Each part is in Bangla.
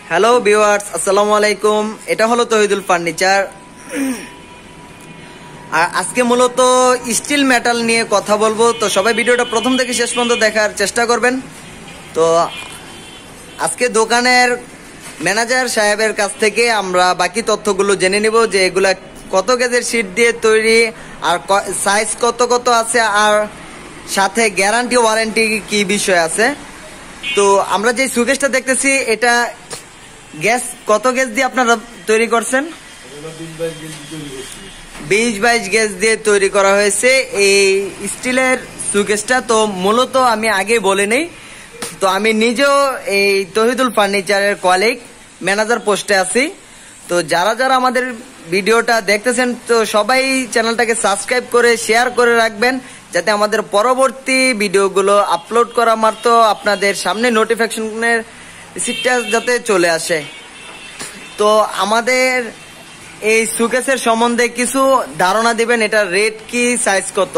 হ্যালো ভিউয়ার্স, আসসালামু আলাইকুম। এটা হলো তহিদুল ফার্নিচার। আর আজকে মূলত স্টিল মেটাল নিয়ে কথা বলবো, তো সবাই ভিডিওটা প্রথম থেকে শেষ পর্যন্ত দেখার চেষ্টা করবেন। তো আজকে দোকানের ম্যানেজার সাহেবের কাছ থেকে আমরা বাকি তথ্যগুলো জেনে নিব, যে এগুলা কত গেজের শীট দিয়ে তৈরি, আর সাইজ কত কত আছে, আর সাথে গ্যারান্টি ওয়ারেন্টি কি বিষয় আছে। তো আমরা যে সুকেশটা দেখতেছি, এটা গ্যাস কত গ্যাস দিয়ে আপনারা তৈরি করছেন? 20-22 গ্যাস দিয়ে তৈরি করা হয়েছে এই স্টিলের সুকেশটা। তো মূলত আমি আগে বলে নেই, তো আমি নিজেও এই তহিদুল ফার্নিচারের কলিগ ম্যানেজার পোস্টে আছি। তো যারা যারা আমাদের ভিডিওটা দেখতেছেন, তো সবাই চ্যানেলটাকে সাবস্ক্রাইব করে শেয়ার করে রাখবেন, যাতে আমাদের পরবর্তী ভিডিওগুলো আপলোড করা মাত্র আপনাদের সামনে নোটিফিকেশনের সিটটা যাতে চলে আসে। তো আমাদের এই সুকেসের সম্বন্ধে কিছু ধারণা দিবেন। এটা রেট কি, সাইজ কত?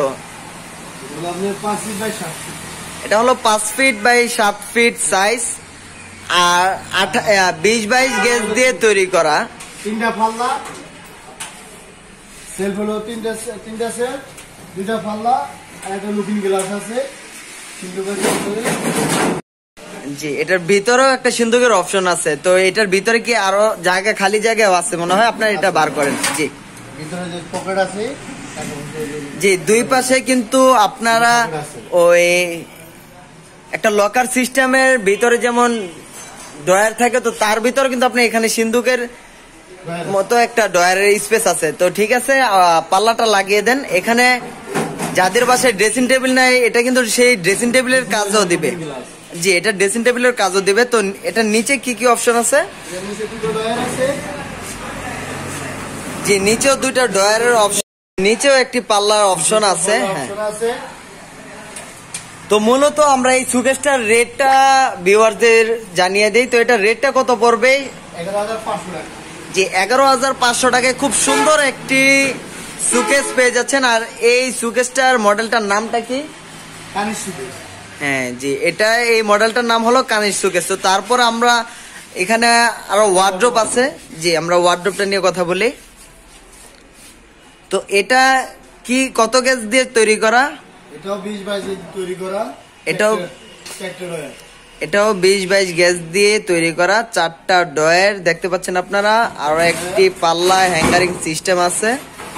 এটা হলো 5 ফিট বাই 7 ফিট সাইজ, আর 20-22 গেজ দিয়ে তৈরি করা। 3টা পাল্লা, সেলফ হলো 3টা সেট, 2টা পাল্লা আর একটা লুকিং গ্লাস আছে। জি, এটার ভিতরেও একটা সিন্ধুকের অপশন আছে। তো এটার ভিতরে কি আরো জায়গা, খালি জায়গাও আছে মনে হয়, আপনার এটা বার করেন। জি, ভিতরে যে পকেট আছে, জি, দুই পাশে কিন্তু আপনারা ওই একটা লকার সিস্টেমের ভিতরে যেমন ড্রয়ার থাকে, তো তার ভিতরে কিন্তু আপনি এখানে সিন্ধুকের মতো একটা ড্রয়ারের স্পেস আছে। তো ঠিক আছে, পাল্লাটা লাগিয়ে দেন। এখানে যাদের বাসায় ড্রেসিং টেবিল নাই, এটা কিন্তু সেই ড্রেসিং টেবিলের কাজও দিবে। জি, এটা ড্রেসিং টেবিলের কাজও দিবে। তো এটা নিচে কি কি অপশন আছে? জি, নিচেও 2টা ড্রয়ারের অপশন, নিচেও একটি পাল্লার অপশন আছে। হ্যাঁ, তো মূলত আমরা এই সুকেশটার রেটটা ভিউয়ারদের জানিয়ে দেই। তো এটা রেটটা কত পড়বে? 11,500 টাকা। জি, 11,500 টাকায় খুব সুন্দর একটি সুকেস পেয়ে যাচ্ছেন। আর এই সুকেসটার মডেলটার নামটা কি? কানিশ সুকেস। হ্যাঁ, জি, এটা এই মডেলটার নাম হলো কানিশ সুকেস। তো তারপর আমরা এখানে আরো ওয়ার্ড্রোব আছে। জি, আমরা ওয়ার্ড্রোবটা নিয়ে কথা বলি। তো এটা কি কত গেজ দিয়ে তৈরি করা? এটাও 20-22 দিয়ে তৈরি করা। এটাও 20-22 গ্যাস দিয়ে তৈরি করা। 4টা ডয়ার দেখতে পাচ্ছেন আপনারা, আর একটি পাল্লা হ্যাঙ্গারিং সিস্টেম আছে।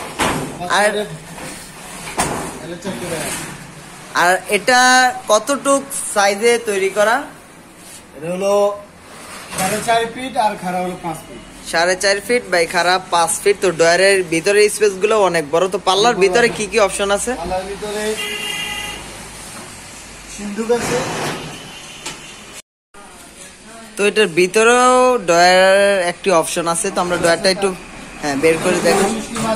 আর এটা কতটুক সাইজে তৈরি করা? এটা হলো 4.5 ফিট আর খাড়া হলো 5 ফিট। 4.5 ফিট বাই খাড়া 5 ফিট। তো ডয়ারের ভিতরে স্পেস গুলো অনেক বড়। তো পাল্লার ভিতরে কি কি অপশন আছে? পাল্লার ভিতরে সিন্ধুক আছে। তো এটার ভিতরেও ডয়ারের একটি অপশন আছে। তো আমরা ডয়ারটা একটু বের করে দেখুন।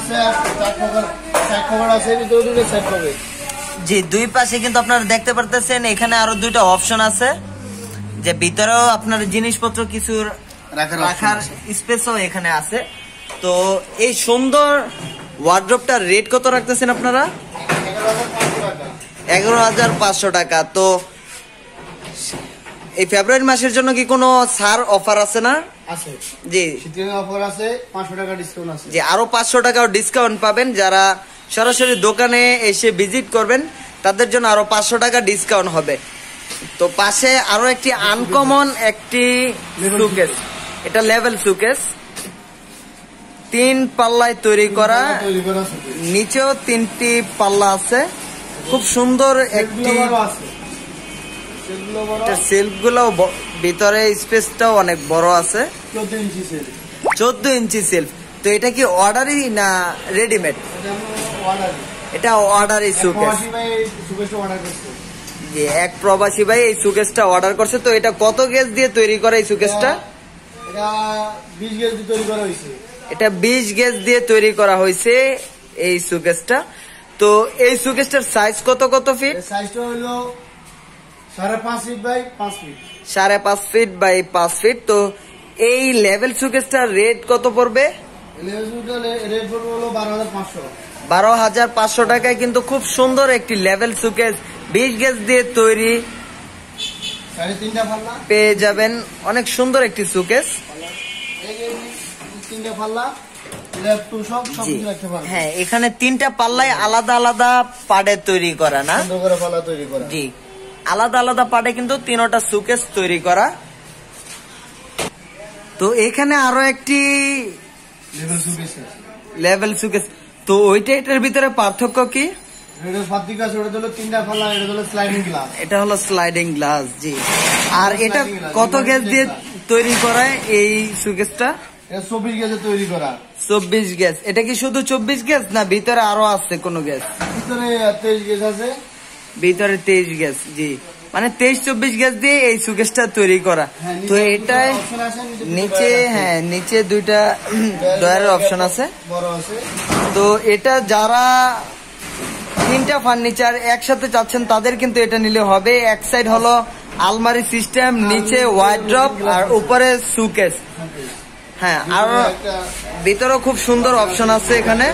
জি, দুই পাশে কিন্তু আপনারা দেখতে পারতেছেন, এখানে আরো 2টা অপশন আছে, যে ভিতরেও আপনার জিনিসপত্র কিছু রাখার স্পেসও এখানে আছে। তো এই সুন্দর ওয়ার্ড্রোবটার রেট কত রাখতেছেন আপনারা? 11,500 টাকা। তো এই ফেব্রুয়ারি মাসের জন্য কি কোনো ছাড় অফার আছে না? আছে। জি, শীতের অফার আছে, 500 টাকা ডিসকাউন্ট আছে। জি, আরো 500 টাকাও ডিসকাউন্ট পাবেন। যারা সরাসরি দোকানে এসে ভিজিট করবেন, তাদের জন্য আরো 500 টাকা ডিসকাউন্ট হবে। তো পাশে আরো একটি আনকমন একটি সুকেস, এটা লেভেল সুকেস, 3 পাল্লায় তৈরি করা। নিচেও 3টি পাল্লা আছে। খুব সুন্দর একটি সেলফ গুলো, ভিতরে স্পেসটাও অনেক বড় আছে। 14 ইঞ্চি সেলফ। তো এটা কি অর্ডারই না রেডিমেড? এটা অর্ডারই সুকেস। জি, এক প্রবাসী ভাই এই সুকেসটা অর্ডার করছে। তো এটা কত গেজ দিয়ে তৈরি করা এই সুকেসটা? এটা 20 গেজ দিয়ে তৈরি করা হয়েছে। এটা 20 গেজ দিয়ে তৈরি করা হয়েছে এই সুকেসটা। তো এই সুকেসটার সাইজ কত কত ফিট? সাইজটা হলো 5.5 feet by 5 feet. 5.5 feet by 5 feet. তো এই লেভেল সুকেসটার রেট কত পড়বে? রেট পড়বে হলো 12,500। 12,500 টাকায় কিন্তু খুব সুন্দর একটি লেভেল সুকেস 20 গেজ দিয়ে তৈরি 3.5 পাল্লা পেয়ে যাবেন অনেক সুন্দর একটি সুকেস। এই যে 3 পাল্লা লেফট টু সব কিছু রাখতে পারবেন। হ্যাঁ, এখানে 3টা পাল্লাই আলাদা আলাদা পাড়ে তৈরি করা না? সুন্দর করে পাল্লা তৈরি করা। জি, আলাদা আলাদা পাড়ে কিন্তু 3টা সুকেস তৈরি করা। তো এখানে আরো একটি লেভেল সুকেস, তো ওইটা এটার ভিতরে পার্থক্য কি? এটা হলো স্লাইডিং গ্লাস। জি, আর এটা কত গ্যাস দিয়ে তৈরি করা এই সুকেসটা? 24 গ্যাসে তৈরি করা। 24 গ্যাস। এটা কি শুধু 24 গ্যাস না ভিতরে আরো আছে কোনো গ্যাস? ভিতরে 23 গ্যাস আছে। ভিতরে 23 গ্যাস। জি, মানে 23-24 গ্যাস দিয়ে এই সুকেসটা তৈরি করা। তো এটা নিচে, হ্যাঁ নিচে 2টা ডয়ারের অপশন আছে। তো এটা যারা 3টা ফার্নিচার একসাথে চাচ্ছেন তাদের কিন্তু এটা নিলে হবে। এক সাইড হলো আলমারি সিস্টেম, নিচে ওয়ার্ড্রপ আর উপরে সুকেস। হ্যাঁ, আর ভিতরেও খুব সুন্দর অপশন আছে এখানে।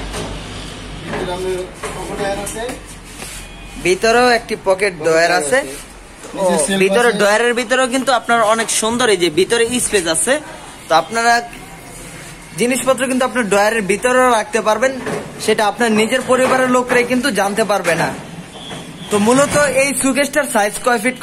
ভিতরেও একটি পকেট ডয়ার আছে। ভিতরে ডয়ারের ভিতরেও কিন্তু আপনার অনেক সুন্দর, এই যে ভিতরে স্পেস আছে। তো আপনারা জিনিসপত্র কিন্তু আপনার ডয়ারের ভিতরেও রাখতে পারবেন, সেটা আপনার নিজের পরিবারের লোকরাই কিন্তু জানতে পারবে না। তো মূলত এই সুকেসটার সাইজ কয় ফিট?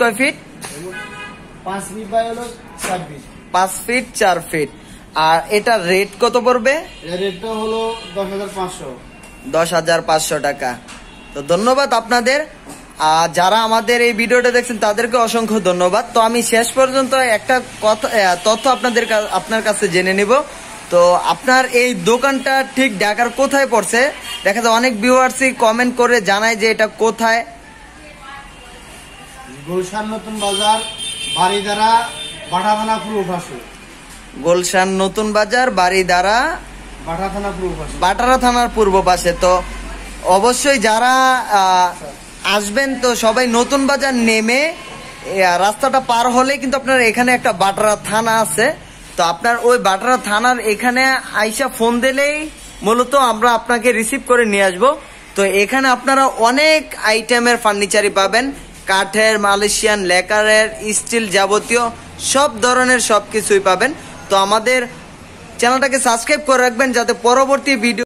5 ফিট বাই হলো 4 ফিট। 5 fit 4 fit. আর এটা রেট কত পড়বে? রেটটা হলো 10,500। 10,500 টাকা। তো ধন্যবাদ আপনাদের। যারা আমাদের এই ভিডিওটা দেখছেন তাদেরকে অসংখ্য ধন্যবাদ। তো আমি শেষ পর্যন্ত একটা তথ্য আপনার কাছে জেনে নিব। তো আপনার এই দোকানটা ঠিক ঢাকার কোথায় পড়ছে? দেখা যায় অনেক ভিউয়ার্সই কমেন্ট করে জানায় যে এটা কোথায়। গুলশান নতুন বাজার, বাড়িধারা, বাটা থানা পূর্ব পাশে। গুলশান নতুন বাজার, বাড়িধারা, বাটা থানা পূর্ব পাশে, বাটারা থানার পূর্ব পাশে। তো অবশ্যই যারা আসবেন তো সবাই নতুন বাজার নেমে রাস্তাটা পার হলে কিন্তু আপনার এখানে একটা বাটারা থানা আছে। তো আপনার ওই বাটারা থানার এখানে আইসা ফোন দিলেই মূলত আমরা আপনাকে রিসিভ করে নিয়ে আসবো। তো এখানে আপনারা অনেক আইটেমের ফার্নিচারই পাবেন, কাঠের, মালয়েশিয়ান, লেকারের, স্টিল, যাবতীয় সব ধরনের সবকিছুই পাবেন। তো আমাদের চ্যানেলটাকে সাবস্ক্রাইব করে রাখবেন যাতে পরবর্তী ভিডিও